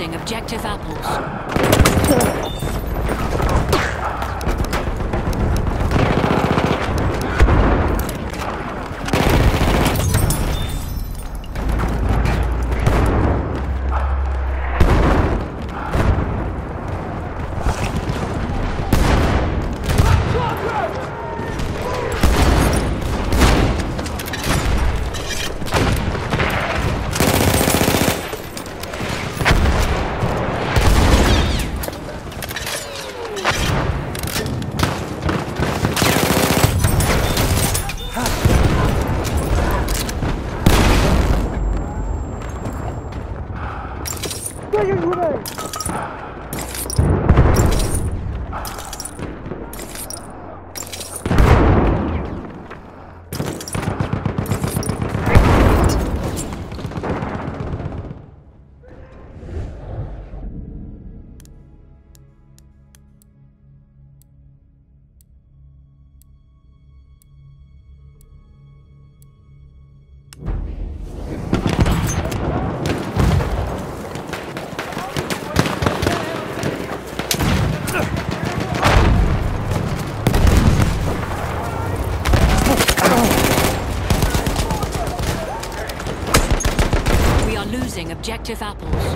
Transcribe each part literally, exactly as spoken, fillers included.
losing objective apples. Objective apples.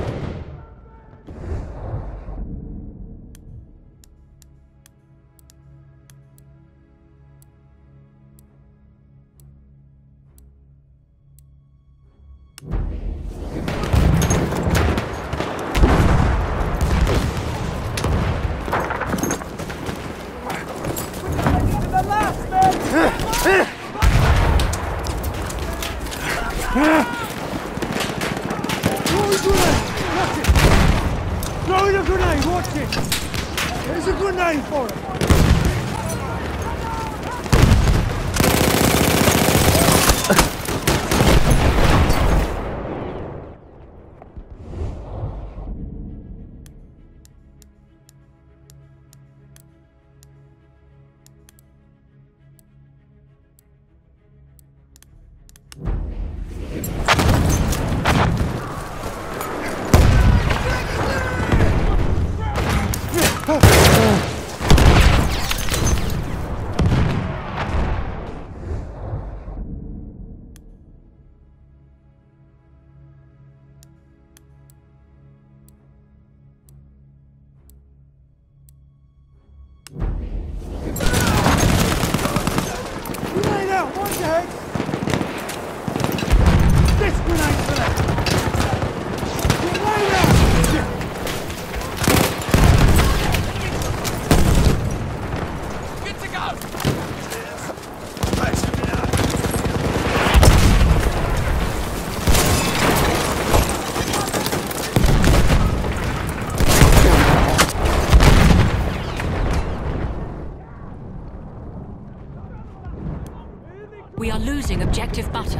We are losing objective butter.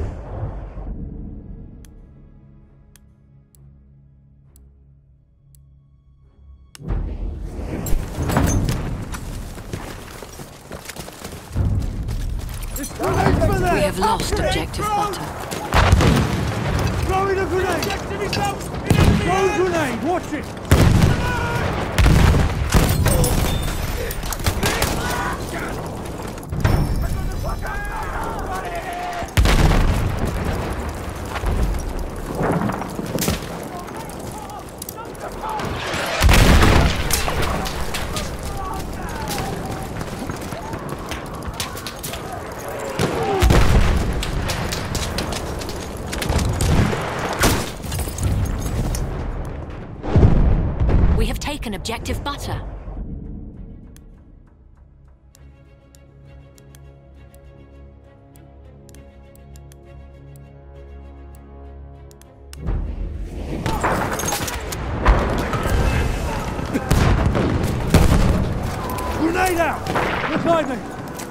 We have lost objective butter. Throwing a grenade! Throw a grenade! Watch it! We have taken objective butter. Grenade out! Behind me!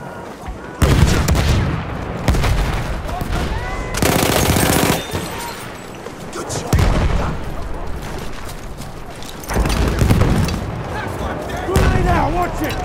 Good shot! Grenade out! Watch it!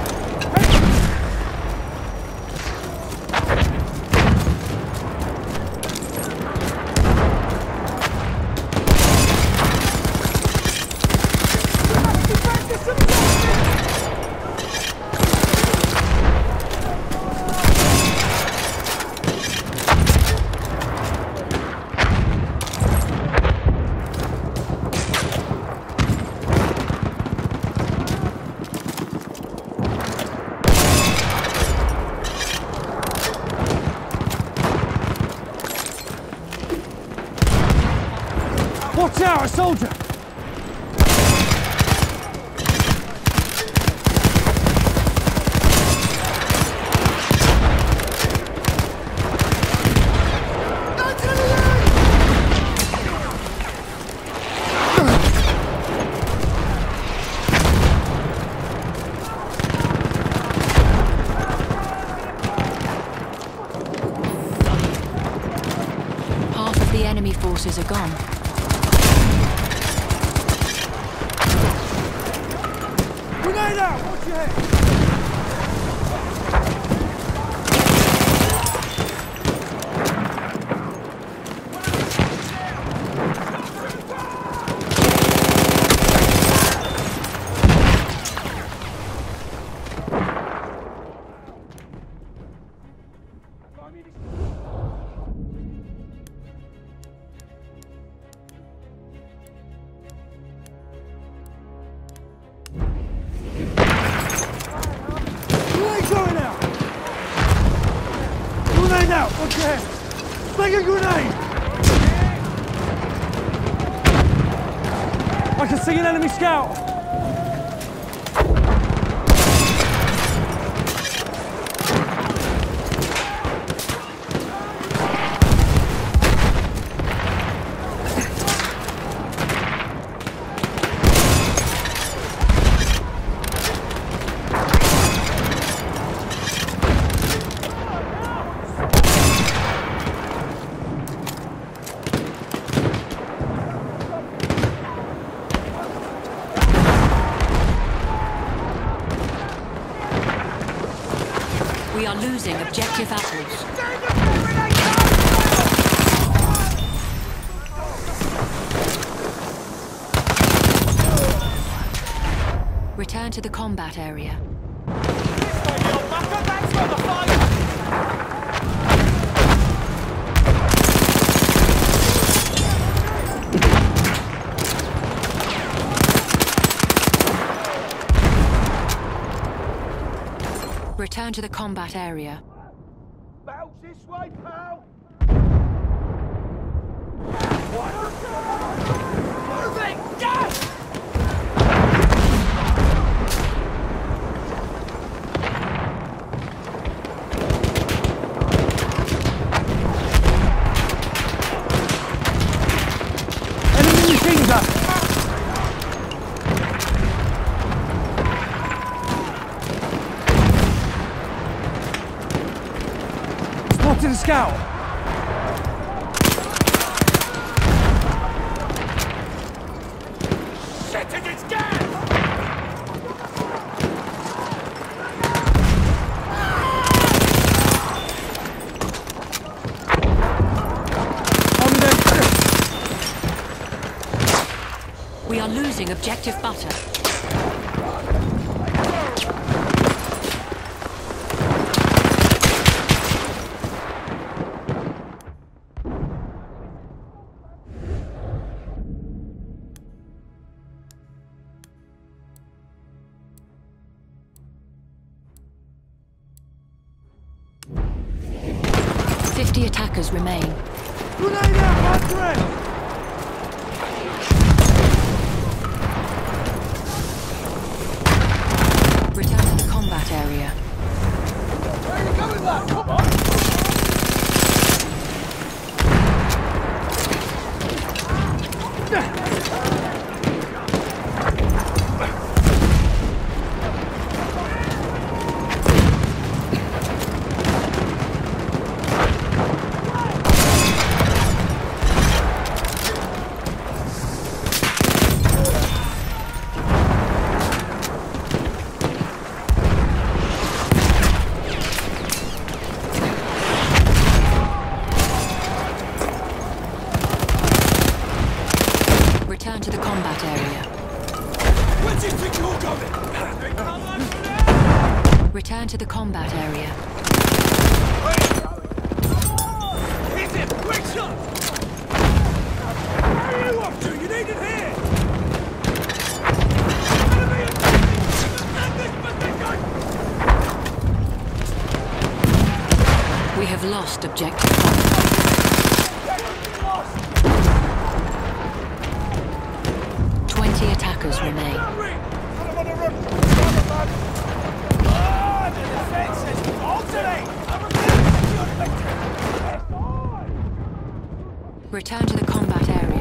Grenade out! Watch your head! Grenade out! Watch your head! Make a grenade! I can see an enemy scout! We are losing objective apples. Return to the combat area. Return to the combat area. Bounce this way, pal! Moving! Yes! Enemy machine gun! To the scout! Shit, it is gas! We are losing objective butter. Fifty attackers remain. Grenade out, my friend! Return to the combat area. Where are you going, lad? Come on! Return to the combat area. Where do you think you're going? Return to the combat area. Hit him! Quick shot! Where are you up to? You need it here! Enemy in this position! We have lost objective. Twenty attackers remain. Return to the combat area.